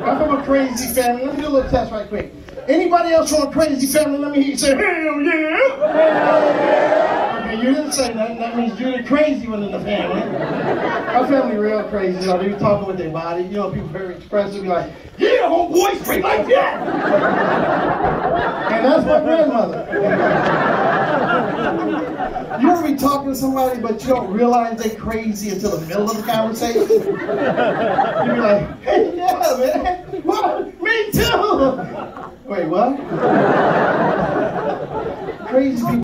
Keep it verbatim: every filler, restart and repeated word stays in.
I'm from a crazy family. Let me do a little test right quick. Anybody else from a crazy family? Let me hear you say, hell yeah! Hell yeah! Okay, you didn't say nothing. That means you're the crazy one in the family. Our family real crazy. You know, they be talking with their body. You know, people very expressive. Be like, yeah, homeboy, straight like that! And that's my grandmother. You ever be talking to somebody, but you don't realize they're crazy until the middle of the conversation? You be like, hey, yeah, man. Well, me too. Wait, what? Crazy people.